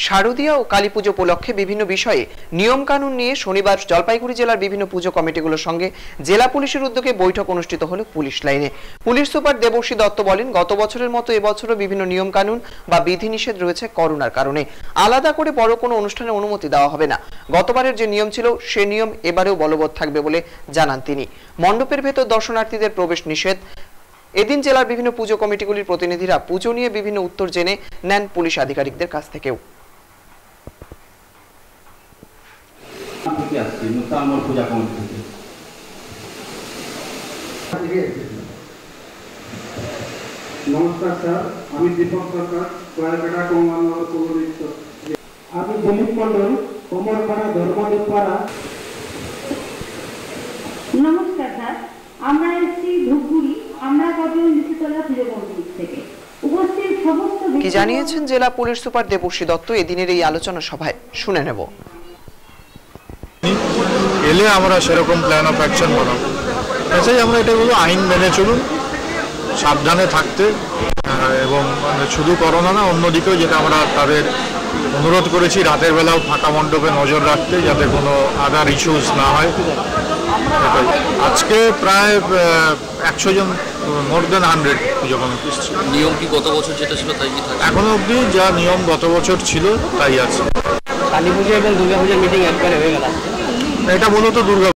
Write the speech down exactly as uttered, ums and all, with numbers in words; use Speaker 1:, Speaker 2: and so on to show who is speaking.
Speaker 1: শারদীয়া ও কালী পুজো উপলক্ষে বিভিন্ন বিষয়ে নিয়ম কানুন নিয়ে শনিবার জলপাইগুড়ি জেলার বিভিন্ন পুজো কমিটিগুলোর সঙ্গে জেলা পুলিশের উদ্যোগে বৈঠক অনুষ্ঠিত হলো পুলিশ লাইনে। পুলিশ সুপার দেবশ্রী দত্ত বলেন, গত বছরের মতো এবছরও বিভিন্ন নিয়ম কানুন বা বিধিনিষেধ রয়েছে করোনার কারণে। আলাদা করে বড় কোনো অনুষ্ঠানের অনুমতি দেওয়া হবে না। গতবারের যে নিয়ম ছিল সে নিয়ম এবারেও বলবৎ থাকবে বলে জানান তিনি। মণ্ডপের ভেতর দর্শনার্থীদের প্রবেশ নিষেধ। এদিন জেলার বিভিন্ন পুজো কমিটিগুলির প্রতিনিধিরা পুজো নিয়ে বিভিন্ন উত্তর জেনে নেন পুলিশ আধিকারিকদের কাছ থেকেও।
Speaker 2: নমস্কার স্যার, আমি দীপক সরকার, কোয়ারকাটা কমলনগর পৌরহিত। আমি দিলীপ মন্ডল, কমলপাড়া ধর্মদেবপাড়া।
Speaker 3: নমস্কার স্যার, আমরা এসেছি ধূপগুড়ি, আমরা কজন লিখিতলা পুজো কমিটি থেকে উপস্থিত সমস্ত।
Speaker 1: কি জানিয়েছেন জেলা পুলিশ সুপার দেবশ্রী দত্ত এদিনের এই আলোচনা সভায়, শুনে নেব।
Speaker 4: এলে আমরা সেরকম প্ল্যান অফ অ্যাকশন বানাবো। এটাই আমরা এটা বলবো, আইন মেনে চলুন, সাবধানে থাকতে, এবং শুধু করোনা না অন্যদিকেও যেটা আমরা তাদের অনুরোধ করেছি রাতের বেলাও ফাঁকা মণ্ডপে নজর রাখতে, যাতে কোনো আদার ইস্যুস না হয়। আজকে প্রায় একশো জন, মোর দেন হান্ড্রেড পুজো কমিটি।
Speaker 5: নিয়ম কি গত বছর যেটা ছিল তাই কি থাকে?
Speaker 4: এখনো অবধি যা নিয়ম গত বছর ছিল তাই আছে।
Speaker 6: কালী পুজো এবং দুর্গা পুজোর মিটিং একবারে হয়ে গেল।
Speaker 4: এটা মূলত দুর্গা